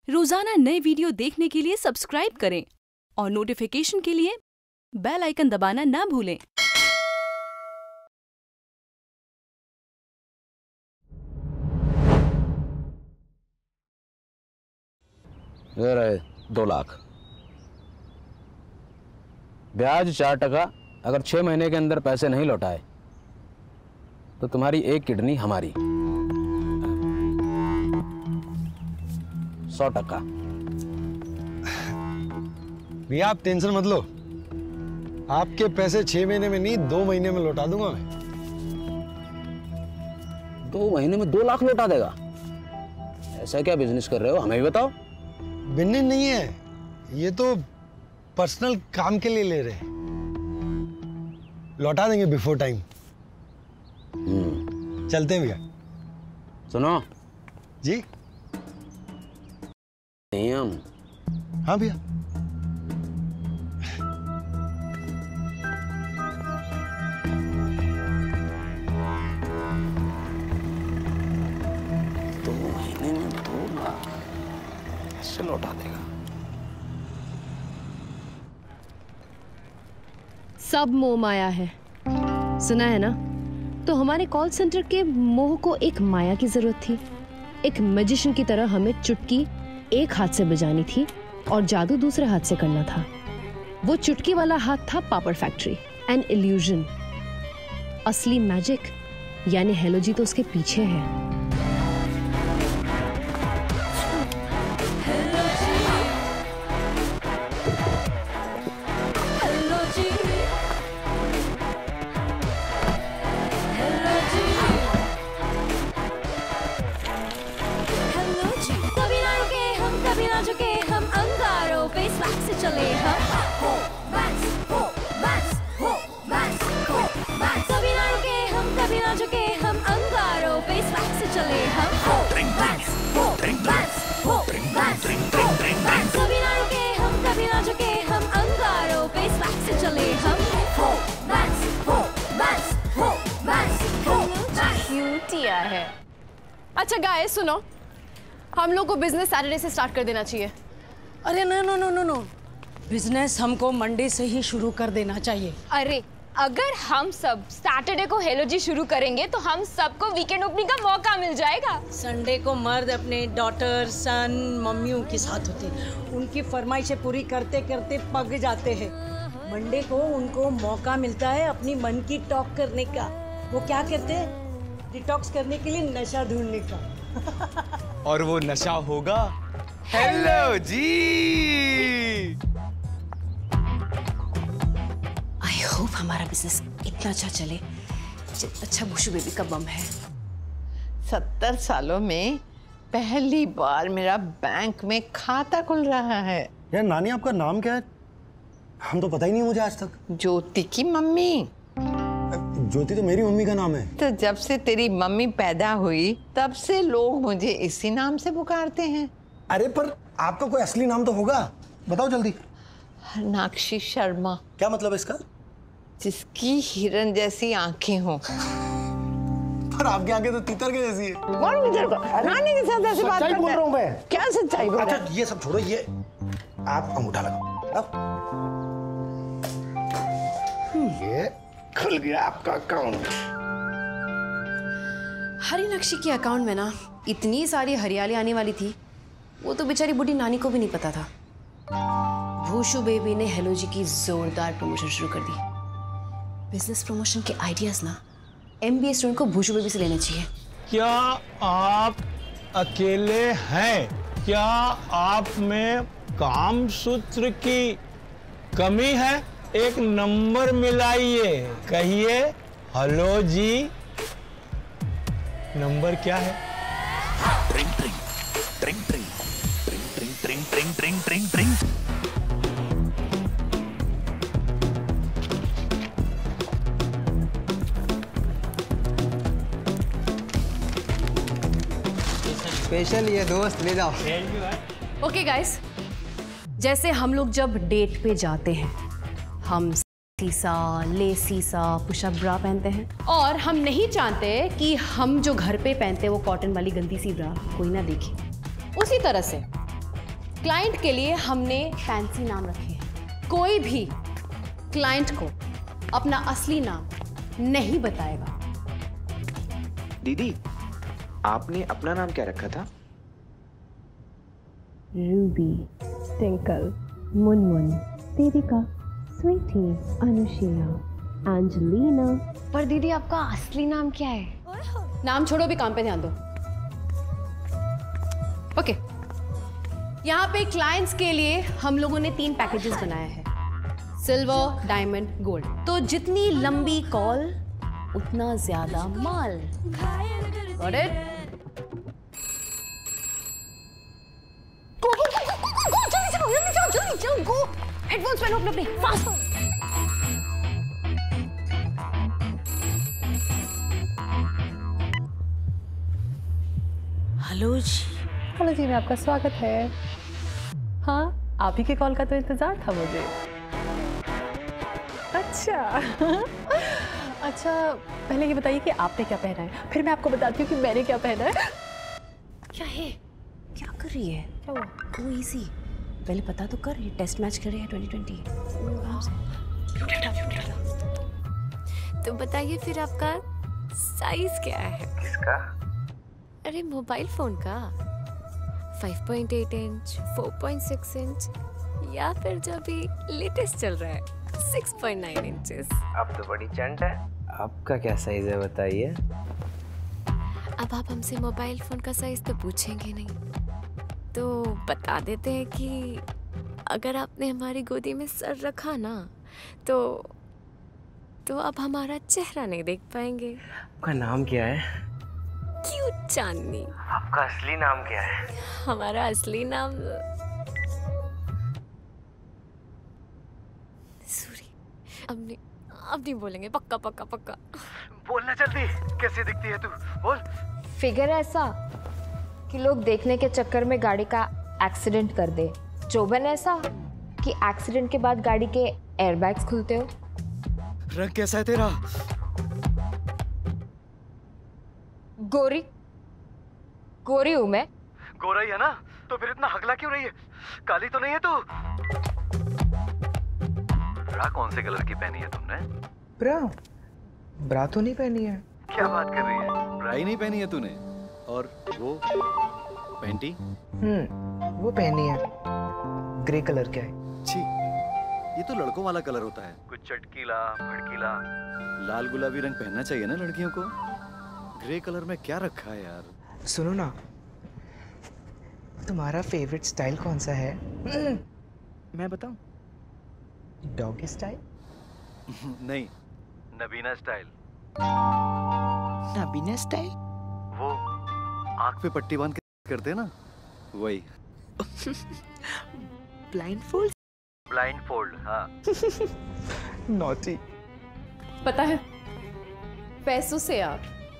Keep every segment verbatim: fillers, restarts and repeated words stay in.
रोजाना नए वीडियो देखने के लिए सब्सक्राइब करें और नोटिफिकेशन के लिए बेल आइकन दबाना ना भूलें। ये रहे दो लाख, ब्याज चार टका। अगर छह महीने के अंदर पैसे नहीं लौटाए तो तुम्हारी एक किडनी हमारी। सौ टका। भैया आप टेंशन मत लो, आपके पैसे छह महीने में नहीं दो महीने में लौटा दूंगा मैं। दो महीने में दो लाख लौटा देगा? ऐसा क्या बिजनेस कर रहे हो, हमें भी बताओ। बिजनेस नहीं है ये, तो पर्सनल काम के लिए ले रहे हैं। लौटा देंगे बिफोर टाइम। हम्म चलते हैं भैया। सुनो जी। नियम। हाँ भैया। दो महीने में दो लाख कैसे लौटा देगा? सब मोह माया है, सुना है ना? तो हमारे कॉल सेंटर के मोह को एक माया की जरूरत थी। एक मैजिशियन की तरह हमें चुटकी एक हाथ से बजानी थी और जादू दूसरे हाथ से करना था। वो चुटकी वाला हाथ था पापड़ फैक्ट्री, एन इल्यूजन। असली मैजिक यानी हेलो जी तो उसके पीछे है। झुके हम अंगारों पे स्वैग से चले हम हो मैक्स हो मैक्स हो मैक्स हो मैक्स कभी ना रुके हम कभी ना झुके हम अंगारों पे स्वैग से चले हम हो मैक्स हो मैक्स हो मैक्स हो मैक्स कभी ना रुके हम कभी ना झुके हम अंगारों पे स्वैग से चले हम हो मैक्स हो मैक्स हो मैक्स हो क्यूटिया है। अच्छा गाइस सुनो, हम लोग को बिजनेस सैटरडे से स्टार्ट कर देना चाहिए। अरे no no no no no, business हमको मंडे से ही शुरू कर देना चाहिए। अरे अगर हम सब सैटरडे को हेलो जी शुरू करेंगे तो हम सबको वीकेंड ओपनिंग का मौका मिल जाएगा। संडे को मर्द अपने डॉटर सन मम्मियों के साथ होते हैं, उनकी फरमाइशें पूरी करते करते पक जाते हैं। मंडे को उनको मौका मिलता है अपनी मन की टॉक करने का। वो क्या कहते हैं, डिटॉक्स करने के लिए नशा ढूंढने का। और वो नशा होगा हेलो जी। आई होप हमारा बिजनेस इतना अच्छा चले जितना अच्छा भूशु बेबी का बम है। सत्तर सालों में पहली बार मेरा बैंक में खाता खुल रहा है। यार नानी आपका नाम क्या है? हम तो पता ही नहीं मुझे आज तक। ज्योति की मम्मी। ज्योति तो मेरी मम्मी का नाम है। तो जब से तेरी मम्मी पैदा हुई तब से लोग मुझे इसी नाम से पुकारते हैं। अरे पर आपका कोई असली नाम तो होगा, बताओ जल्दी। नाक्षी शर्मा। क्या मतलब है इसका? जिसकी हिरन जैसी आंखें हो। पर आपकी आंखें तो तीतर के जैसी है। कौन तीतर को? रानी के साथ ऐसी बात बोल रहा हूँ मैं। क्या सच्चाई बोल रहा है? अच्छा ये सब छोड़ो, ये आप अंगूठा लगाओ। ये खुल गया आपका अकाउंट। हरी नक्शी के अकाउंट में ना इतनी सारी हरियाली आने वाली थी, वो तो बेचारी बूढ़ी नानी को भी नहीं पता था। भूशु बेबी ने हेलो जी की जोरदार प्रमोशन शुरू कर दी। बिजनेस प्रमोशन के आइडियाज ना एमबीए स्टूडेंट को भूशु बेबी से लेने चाहिए। क्या आप अकेले हैं? क्या आप में काम सूत्र की कमी है? एक नंबर मिलाइए, कहिए हेलो जी। नंबर क्या है? ट्रिंग ट्रिंग ट्रिंग ट्रिंग ट्रिंग ट्रिंग ट्रिंग ट्रिंग ट्रिंग ट्रिंग। स्पेशल ये दोस्त ले जाओ। ओके गाइस, जैसे हम लोग जब डेट पे जाते हैं हम सीसा लेसी सा पुशअप ब्रा पहनते हैं और हम नहीं चाहते कि हम जो घर पे पहनते हैं वो कॉटन वाली गंदी सी ब्रा कोई ना देखे। उसी तरह से क्लाइंट के लिए हमने फैंसी नाम रखे हैं। कोई भी क्लाइंट को अपना असली नाम नहीं बताएगा। दीदी, आपने अपना नाम क्या रखा था? Ruby, Twinkle, Munmun, Devika, Sweety, Anushiya, Angelina. पर दीदी आपका असली नाम क्या है? नाम छोड़ो, भी काम पे ध्यान दो। ओके, यहाँ पे क्लाइंट्स के लिए हम लोगों ने तीन पैकेजेस बनाए हैं, सिल्वर, डायमंड, गोल्ड। तो जितनी लंबी कॉल उतना ज्यादा माल। Got it? Go, go, go, go, go, go, जल्दी से जल्दी जाओ, जल्दी जाओ, go। हेडफोन्स पहनो अपने अपने, फास्ट। हेलो जी। हेलो जी, में आपका स्वागत है। हाँ, आप ही के कॉल का तो इंतजार था मुझे। अच्छा अच्छा, पहले ये बताइए कि आपने क्या पहना है, फिर मैं आपको बताती हूँ कि मैंने क्या पहना है। क्या है? क्या कर रही है? क्या हुआ? वो इजी, पहले पता तो कर, ये टेस्ट मैच कर रही है ट्वेंटी ट्वेंटी। तो बताइए फिर आपका साइज क्या है? किसका? अरे मोबाइल फोन का। Five point eight inch, four point six inch, या फिर जो भी लेटेस्ट चल रहा है सिक्स पॉइंट नाइन इंचेस। अब तो बड़ी चंट है। आपका क्या साइज है बताइए? अब आप हमसे मोबाइल फोन का साइज तो पूछेंगे नहीं, तो बता देते हैं कि अगर आपने हमारी गोदी में सर रखा ना, तो तो आप हमारा चेहरा नहीं देख पाएंगे। आपका नाम क्या है? क्यूट चांदनी। आपका असली नाम क्या है? हमारा असली नाम सूरी। अब नहीं, अब नहीं बोलेंगे, पक्का पक्का पक्का। बोलना जल्दी, कैसे दिखती है तू? बोल। फिगर ऐसा कि लोग देखने के चक्कर में गाड़ी का एक्सीडेंट कर दे। चौबन ऐसा कि एक्सीडेंट के बाद गाड़ी के एयरबैग्स खुलते हो। रंग कैसा है तेरा? गोरी गोरी हूं मैं। गोरा ही है ना, तो फिर इतना हगला क्यों रही है? काली तो नहीं है तू? ब्रा कौन से कलर की पहनी है तुमने? ब्रा ब्रा तो नहीं पहनी है। क्या बात कर रही है? ब्रा ही नहीं पहनी है तूने? और वो पैंटी? हम्म, वो पहनी है, ग्रे कलर का है। छी, ये तो लड़कों वाला कलर होता है। कुछ चटकीला, भड़कीला। लाल गुलाबी रंग पहनना चाहिए ना लड़कियों को। ग्रे कलर में क्या रखा है यार? सुनो ना, तुम्हारा फेवरेट स्टाइल कौन सा है? मैं बताऊं? Doggy style? नहीं, नबीना स्टाइल। नबीना स्टाइल? वो आंख पे पट्टी बांध के करते हैं ना, वही। Blindfold? ब्लाइंड फोल्ड, हाँ। नॉटी। पता है, पैसों से आप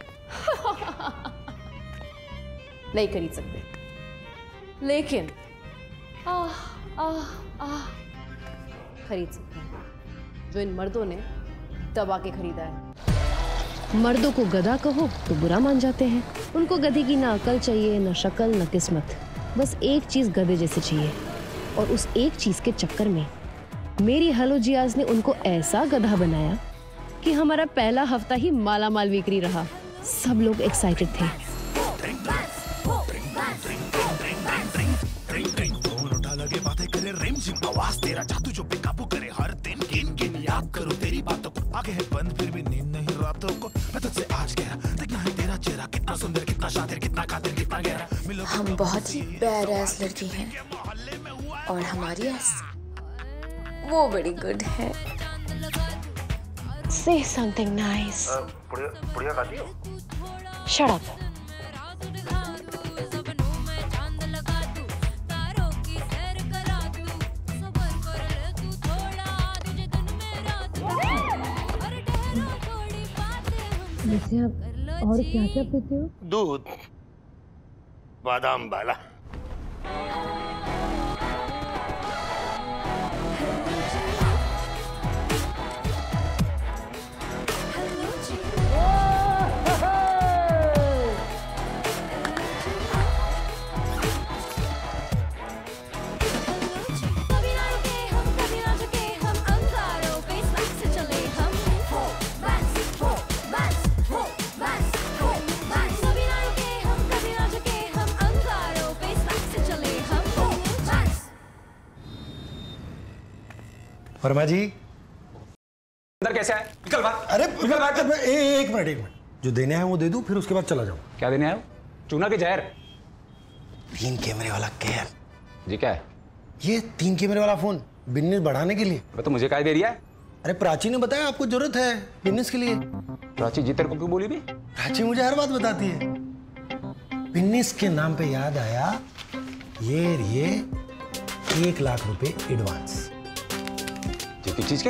नहीं खरीद सकते, लेकिन आह आह आह खरीद सकते हैं जो इन मर्दों ने दबा के खरीदा है। मर्दों को गधा कहो तो बुरा मान जाते हैं। उनको गधे की ना अकल चाहिए, ना शक्ल, ना किस्मत। बस एक चीज गधे जैसे चाहिए, और उस एक चीज के चक्कर में मेरी हेलो जियाज ने उनको ऐसा गधा बनाया कि हमारा पहला हफ्ता ही माला माल बिक्री रहा। सब लोग एक्साइटेड थे। आवाज तेरा जादू जो बेकाबू करे हर दिन। गिन गिन याद करो तेरी बातों को, आगे है बंद फिर भी नींद नहीं रातों को। मैं तुझसे आज कह रहा, देखना है तेरा चेहरा कितना सुंदर, कितना शातिर, कितना कातिल, कितना गहरा। हम बहुत ही बैड लड़की हैं और हमारी एस वो बड़ी गुड है। Say something nice. पुड़िया पुड़िया खाती हो? Shut up. वैसे आप और क्या क्या पीते हो? दूध, बादाम वाला। वर्मा जी अंदर कैसे है? निकल बाहर। अरे निकल बाहर। ए, एक मिनट एक मिनट, जो देने आए वो दे दूं, फिर उसके बाद चला जाऊं। क्या देने आए हो? चूना के जहर? तीन कैमरे वाला केयर। जी क्या है? ये तीन कैमरे वाला फोन बिजनेस बढ़ाने के लिए। तो मुझे क्या दे रही है? अरे प्राची ने बताया आपको जरूरत है बिजनेस के लिए। प्राची जी तेरे को क्यों बोली भी? प्राची मुझे हर बात बताती है। बिजनेस के नाम पे याद आया, ये ये एक लाख रुपए एडवांस। किस चीज के?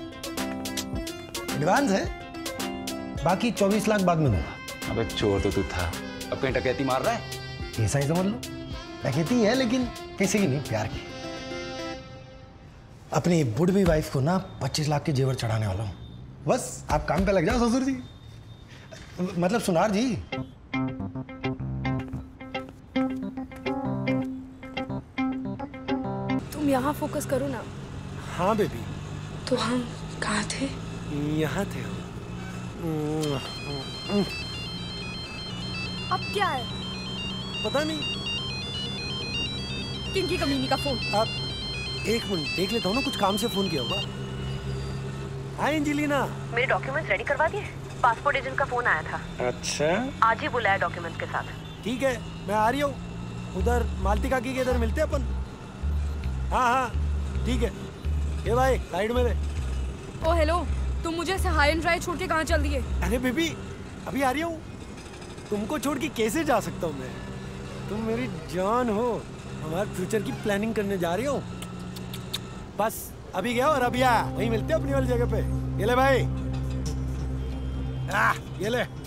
एडवांस है, बाकी चौबीस लाख बाद में दूंगा। अबे चोर तो तू था, अब कहीं डकैती मार रहा है? ऐसा ही समझ लो, डकैती है लेकिन पैसे की नहीं, प्यार की। अपनी बुढ़वी वाइफ को ना पच्चीस लाख के जेवर चढ़ाने वाला हूँ। बस आप काम पे लग जाओ ससुर जी, मतलब सुनार जी। तुम यहाँ फोकस करो ना। हाँ बेबी। तो हम कहाँ थे? यहाँ थे हम। अब क्या है? पता नहीं। किंकी कमीनी का फोन। आप एक मिनट देख लेता हूँ ना, कुछ काम से फोन किया होगा। Hi Angelina. मेरे डॉक्यूमेंट्स रेडी करवा दिए? पासपोर्ट एजेंट का फोन आया था। अच्छा। आज ही बुलाया डॉक्यूमेंट्स के साथ। ठीक है, मैं आ रही हूँ। उधर मालती काकी के इधर मिलते अपन। हाँ हाँ ठीक है। ये भाई साइड में रहे। ओ हेलो, तुम मुझे ऐसे हाई एंड ड्राई छोड़ के कहाँ चल दिए? अरे बेबी अभी आ रही हूँ। तुमको छोड़ के कैसे जा सकता हूँ मैं? तुम मेरी जान हो। हमारे फ्यूचर की प्लानिंग करने जा रही हूँ। बस अभी गया और अभी आया, वहीं मिलते हैं अपनी वाली जगह पे। ये ले भाई। आ, ये ले।